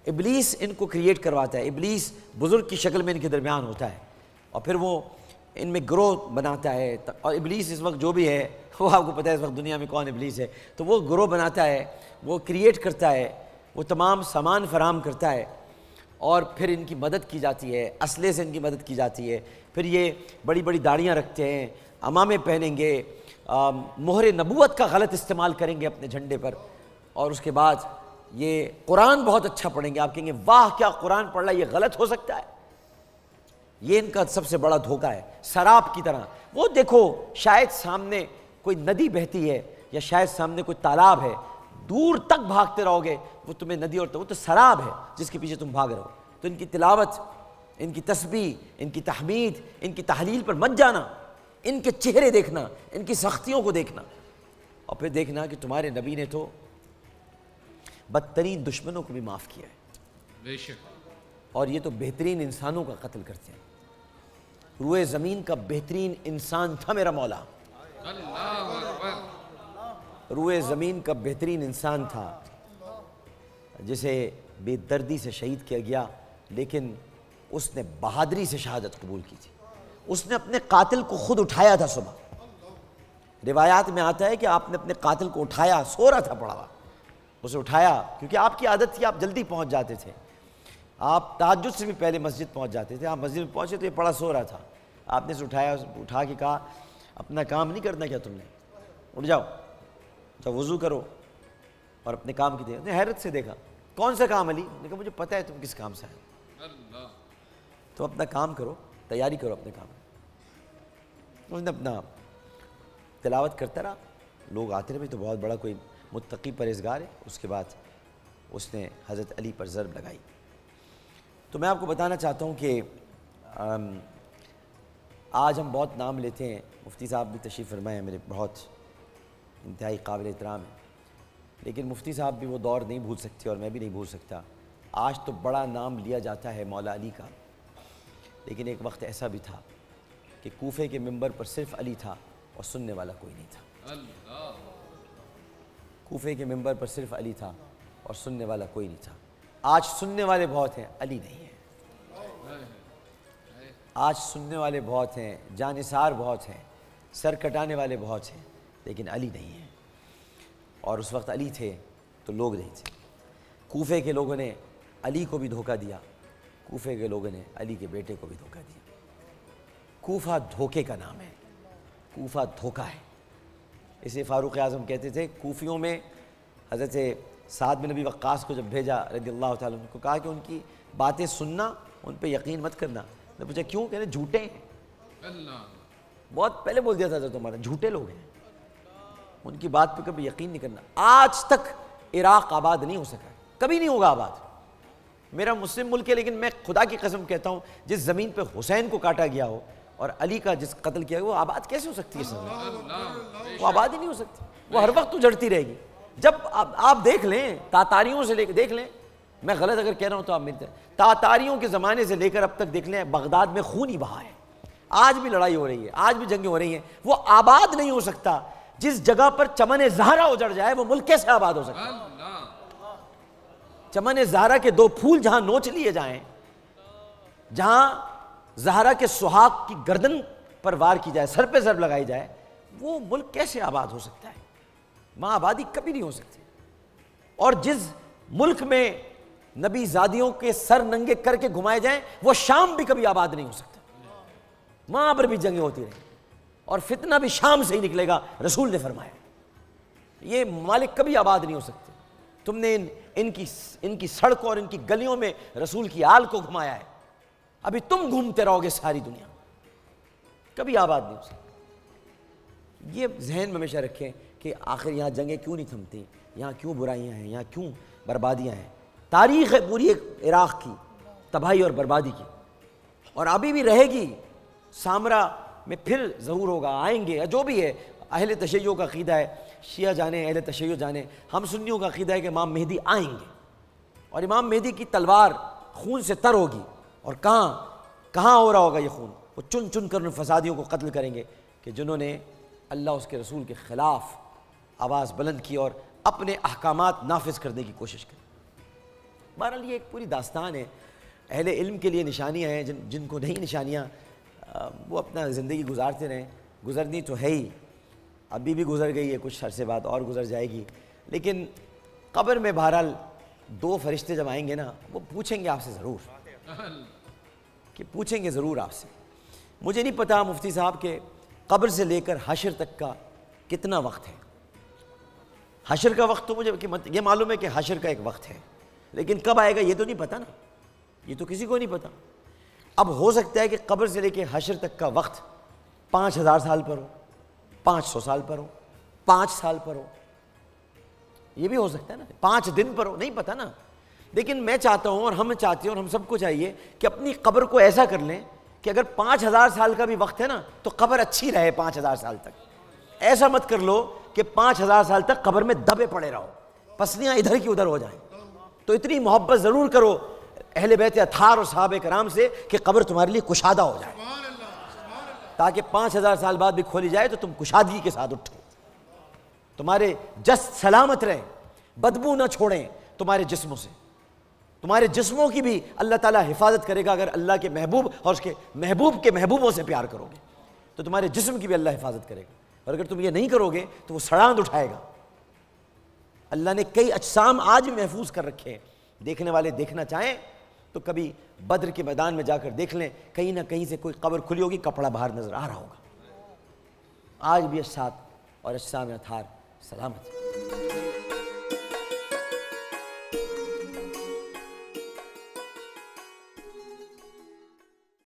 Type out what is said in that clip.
ابلیس ان کو کریٹ کرواتا ہے، ابلیس بزرگ کی شکل میں ان کے درمیان ہوتا ہے اور پھر وہ ان میں گروہ بناتا ہے. اور ابلیس اس وقت جو بھی ہے وہ آپ کو پتہ ہے اس وقت دنیا میں کون ابلیس ہے، تو وہ گروہ بناتا ہے، وہ کریٹ کرتا ہے، وہ تمام سامان فراہم کرتا ہے اور پھر ان کی مدد کی جاتی ہے، اسلحے سے ان کی مدد کی جاتی ہے. پھر یہ بڑی بڑی داڑیاں رکھتے ہیں، عمامے پہنیں گے، مہر نبوت کا غلط استعمال کریں گے اپنے جھنڈے پر، اور اس کے بعد یہ قرآن بہت اچھا پڑھیں گے. آپ کہیں گے واہ کیا قرآن پڑھ رہا ہے، یہ غلط ہو سکتا ہے؟ یہ ان کا سب سے بڑا دھوکہ ہے. سراب کی طرح وہ دیکھو، شاید سامنے کوئی ندی بہتی ہے یا شاید سامنے کوئی تالاب ہے، دور تک بھاگتے رہو گے وہ تمہیں ندی، اور وہ تو سراب ہے جس کے پیچھے تم بھاگ رہے ہو. تو ان کی تلاوت، ان کی تسبیح، ان کی تحمید، ان کی تحلیل پر مت جانا، ان کے چہرے دیکھنا، ان کی سختیوں کو دیکھنا، اور پھر دیکھنا کہ تمہارے نبی نے تو بدترین دشمنوں کو بھی معاف کیا ہے، بے شک، اور یہ تو بہترین انسانوں کا قتل کرتے ہیں. روئے زمین کا بہترین انسان تھا میرا مولا، اللہ اکبر، روئے زمین کا بہترین انسان تھا جسے بے دردی سے شہید کیا گیا، لیکن اس نے بہادری سے شہادت قبول کی تھی. اس نے اپنے قاتل کو خود اٹھایا تھا. صبح روایات میں آتا ہے کہ آپ نے اپنے قاتل کو اٹھایا، سو رہا تھا پڑا ہوا، اسے اٹھایا کیونکہ آپ کی عادت تھی، آپ جلدی پہنچ جاتے تھے، آپ تہجد سے بھی پہلے مسجد پہنچ جاتے تھے. آپ مسجد میں پہنچے تو یہ پڑا سو رہا تھا، آپ نے اسے اٹھایا، اٹھا کے کہا اپنا کام نہیں کرنا کیا تم نے، اٹھ جاؤ، تو وضو کرو اور اپنے کام کی دیکھا. نے حیرت سے دیکھا، کون سا کام علی؟ نے کہا مجھے پتہ ہے تم کس کام سے آئے، تو اپنا کام کرو، تیاری کرو اپنے کام. اس نے اپنا تلاوت کرتا رہا، لوگ آتے رہے، تو بہت بڑا کوئی متقی پرہیزگار ہے. اس کے بعد اس نے حضرت علی پر ضرب لگائی. تو میں آپ کو بتانا چاہتا ہوں کہ آج ہم بہت نام لیتے ہیں، مفتی صاحب بھی تشریف فرمائے ہیں، میرے بہت انتہائی قابل احترام ہیں، لیکن مفتی صاحب بھی وہ دور نہیں بھول سکتے اور میں بھی نہیں بھول سکتا. آج تو بڑا نام لیا جاتا ہے مولا علی کا، لیکن ایک وقت ایسا بھی تھا کہ کوفے کے منبر پر صرف علی تھا اور سننے والا کوئی نہیں تھا. کوفے کے منبر پر صرف علی تھا اور سننے والا کوئی نہیں تھا. آج سننے والے بہت ہیں، علی نہیں ہے. آج سننے والے بہت ہیں، جانثار بہت ہیں، سر کٹانے والے بہت ہیں، لیکن علی نہیں ہے. اور اس وقت علی تھے تو لوگ نہیں تھے. کوفے کے لوگوں نے علی کو بھی دھوکہ دیا، کوفے کے لوگوں نے علی کے بیٹے کو بھی دھوکہ دیا. کوفہ دھوکے کا نام ہے، کوفہ دھوکہ ہے. اسے فاروق اعظم کہتے تھے. کوفیوں میں حضرت سعد بن نبی وقاص کو جب بھیجا رضی اللہ تعالیٰ عنہ کو، کہا کہ ان کی باتیں سننا، ان پہ یقین مت کرنا. نے پوچھا کیوں؟ کہنے جھوٹے ہیں. بہت پہلے بول دیا تھا تمہارا، جھوٹے لوگ ہیں، ان کی بات پہ کبھی یقین نہیں کرنا. آج تک عراق آباد نہیں ہو سکا، کبھی نہیں ہوگا آباد. میرا مسلم ملک ہے، لیکن میں خدا کی قسم کہتا ہوں جس زمین پہ حسین کو کاٹا گیا ہو اور علی کا جس قتل کیا گیا، وہ آباد کیسے ہو سکتی ہے؟ زمین وہ آباد ہی نہیں ہو سکتی، وہ ہر وقت اجڑتی رہے گی. جب آپ دیکھ لیں، تاتاریوں سے لے کے دیکھ لیں، میں غلط اگر کہہ رہا ہوں تو آپ ملتے ہیں، تاتاریوں کے زمانے سے لے کر اب تک دیکھ لیں، بغداد میں خون ہی بہا ہے. آج بھی لڑائی ہو رہی ہے، آج بھی جنگیں ہو رہی ہیں. وہ آباد نہیں ہو سکتا. جس جگہ پر چمن زہرا اجڑ جائے وہ ملک کیسے آباد ہو سکتا ہے؟ چمن زہرا کے دو پھول جہاں نوچ لیے جائیں، جہاں زہرا کے سہاگ کی گردن پر وار کی جائے، سر پہ ضرب لگائی جائے، وہ ملک کیسے آباد ہو سکتا ہے؟ وہاں آبادی کبھی نہیں ہو سکتی. اور جس ملک میں نبی زادیوں کے سر ننگے کر کے گھمائے جائیں، وہ شام بھی کبھی آباد نہیں ہو سکتا. وہاں پر بھی جنگیں ہوتی رہیں اور فتنہ بھی شام سے ہی نکلے گا، رسول نے فرمایا. یہ ممالک کبھی آباد نہیں ہو سکتے. تم نے ان کی سڑکوں اور ان کی گلیوں میں رسول کی آل کو گھمایا ہے، ابھی تم گھومتے رہو گے ساری دنیا، کبھی آباد نہیں ہو سکتے. یہ ذہن میں ہمیشہ رکھیں کہ آخر یہاں جنگیں کیوں نہیں تھمتی، یہاں کیوں برائیاں ہیں، یہاں کیوں بربادیاں ہیں. تاریخ ہے پوری ایک عراق کی تباہی اور بربادی کی، اور ابھی بھی رہے گی. سامرا میں پھر ظہور ہوگا، آئیں گے. جو بھی ہے، اہل تشیع کا عقیدہ ہے، شیعہ جانے، اہل تشیع جانے، ہم سنیوں کا عقیدہ ہے کہ امام مہدی آئیں گے، اور امام مہدی کی تلوار خون سے تر ہوگی. اور کہاں ہو رہا ہوگا یہ خون؟ وہ چن چن کر ان فسادیوں کو قتل کریں گے کہ جنہوں نے اللہ اس کے رسول کے خلاف آواز بلند کی اور اپنے احکامات نافذ کرنے کی کوشش کی. بہرحال یہ ایک پوری داستان ہے. اہل علم کے لیے نشانیاں ہیں, جن کو نہیں نشانیاں وہ اپنا زندگی گزارتے رہیں. گزرنی تو ہے ہی, ابھی بھی گزر گئی ہے, کچھ عرصے بعد اور گزر جائے گی. لیکن قبر میں بہرحال دو فرشتے جب آئیں گے نا, وہ پوچھیں گے آپ سے ضرور, کہ پوچھیں گے ضرور آپ سے. مجھے نہیں پتا مفتی صاحب کہ قبر سے لے کر حشر تک کا کتنا وقت ہے. حشر کا وقت تو مجھے یہ معلوم ہے کہ حشر کا ایک وقت ہے, لیکن کب آئے گا یہ تو نہیں پتا نا, یہ تو کسی کو نہیں پتا. اب ہو سکتا ہے کہ قبر سے لے کے حشر تک کا وقت 5000 سال پر ہو, 500 سال پر ہو, 5 سال پر ہو, یہ بھی ہو سکتا ہے نا, 5 دن پر ہو, نہیں پتا نا. لیکن میں چاہتا ہوں اور ہم چاہتے ہیں اور ہم سب کو چاہیے کہ اپنی قبر کو ایسا کر لیں کہ اگر 5000 سال کا بھی وقت ہے نا تو قبر اچھی رہے 5000 سال تک. ایسا مت کر لو کہ 5000 سال تک قبر میں دبے پڑے رہو, پسلیاں ادھر کی ادھر ہو جائیں. تو اتنی محبت ضرور کرو اہل بیت اطہار اور صحابہ کرام سے کہ قبر تمہارے لیے کشادہ ہو جائے, تاکہ 5000 سال بعد بھی کھولی جائے تو تم کشادگی کے ساتھ اٹھو, تمہارے جسد سلامت رہیں, بدبو نہ چھوڑیں تمہارے جسموں سے. تمہارے جسموں کی بھی اللہ تعالیٰ حفاظت کرے گا اگر اللہ کے محبوب اور اس کے محبوب کے محبوبوں سے پیار کرو گے, تو تمہارے جسم کی بھی اللہ حفاظت کرے گا. اور اگر تم یہ نہیں کرو گے تو وہ سڑاند اٹھائے گا. اللہ نے کئی اجسام آج بھی محفوظ کر رکھے ہیں, دیکھنے والے دیکھنا چاہیں تو کبھی بدر کے میدان میں جا کر دیکھ لیں, کہیں نہ کہیں سے کوئی قبر کھلی ہوگی, کپڑا باہر نظر آ رہا ہوگا. آج بھی اجساد اور اجسام اطہار سلامت.